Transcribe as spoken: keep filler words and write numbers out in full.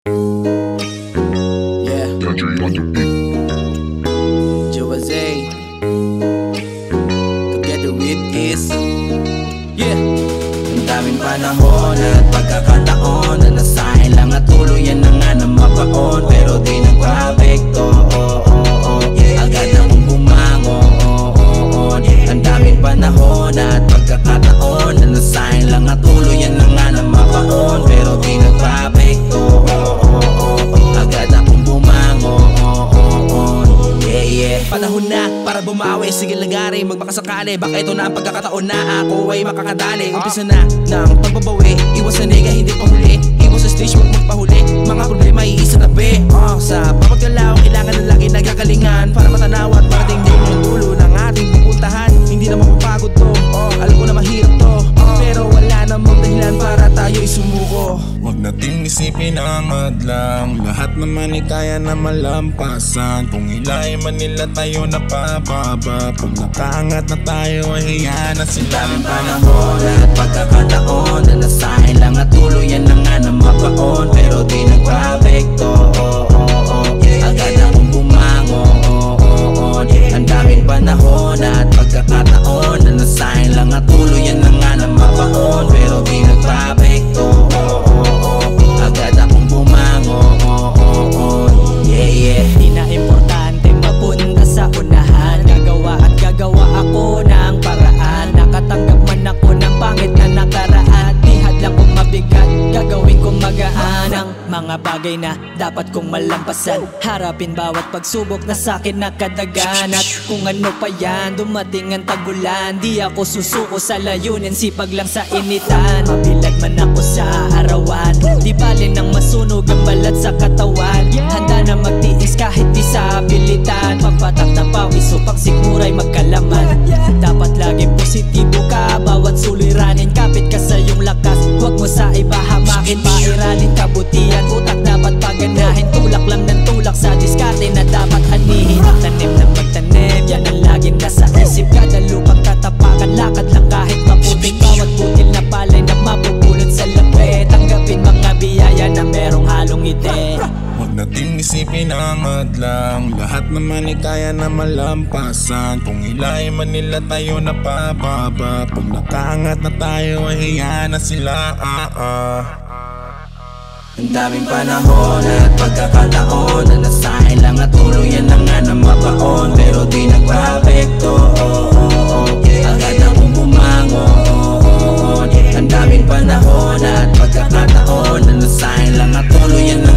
Yeah, Jayze together with is yeah. Ang daming panahon at pagkakataon na nasahin lang at tuluyan na nga na mapaon, pero di nagpapekto. Oh, oh, oh. Agad akong bumangon. Oh, oh, oh. Ang daming panahon at pagkakataon na nasahin lang at tuluyan na nga na mapaon, pero di nagpapekto. Oh, oh, oh. Agad akong bumangon. Oh, oh, oh. Yeah, yeah. Panahon na para bumawi, sige lagari, magbakasakali. Baka ito na ang pagkakataon na ako ay makakadali. Umpisa na ng pagbabawi, iwas sa nega, hindi pa huli. Iwas sa stage, huwag magpahuli. Mga problema iisa tabi. Oh, sa papagkalaw, kailangan ng lagi nagkakalingan para matanaw at marating din yung dulo ng ating pupuntahan. Hindi na mapapagod to, oh, alam ko na mahirap to, oh, pero wala namang dahilan para tayo'y sumuko. Huwag nating isipin ang hadlang, lahat naman ay kaya na malampasan. Kung ilay man nila tayo napababa, pag nakaangat na tayo ay hiya na sila. Daming panahon at pagkakataon na nasahin lang at tuluyan na nga na mapaon, pero di nagpapekto. Oh, oh, oh. Agad akong bumangon. Oh, oh, oh. Ang daming panahon at pagkakataon na nasahin lang at tuluyan na nga na mapaon, pero di nagpapekto. Oh, oh, oh. Agad akong bumangon. Oh, oh, oh. Yeah, yeah. Di na importante mapunta sa unahan, gagawa at gagawa ako ng paraan. Nakatanggap man ako ng pangit na nakaraan, di hadlang kong mabigat, gagawin kong magaan ang mga bagay na dapat kong malampasan. Harapin bawat pagsubok na sa'kin nakadagan. At kung ano pa yan, dumating ang tagulan, di ako susuko sa layunin, sipag lang sa initan. Mabilad man ako sa arawan, di bali nang masunog ang balat sa katawan. Handa na magtiis kahit di sa abilitan, magpatak na pawis upang siguray magkalaman. Dapat laging positibo ka, bawat suliranin, kapit ka sa iyong lakas. Huwag mo sa iba hamakin, pairalin kabutihan. Utak dapat paganahin, tulak lang ng tulak sa diskarte na dapat anihin. Tanim ng magtanim, yan ang laging nasa isip. Kada lupang tatapakan, lakad lang kahit maputik. Bawat butil na palay na mapupulot sa lapit, tanggapin mga biyaya na merong halong ngiti. Huwag nating isipin ang hadlang, lahat naman ay kaya na malampasan. Kung ilay man nila tayo napababa, pag nakaangat na tayo ay hiya na sila. ah, ah. Ang daming panahon at pagkakataon na nasahin lang at tuluyan na nga na mapaon, pero di nagpapekto. Oh, oh, oh. Agad akong bumangon. Oh, oh, oh. Ang daming panahon at pagkakataon na nasahin lang at tuluyan na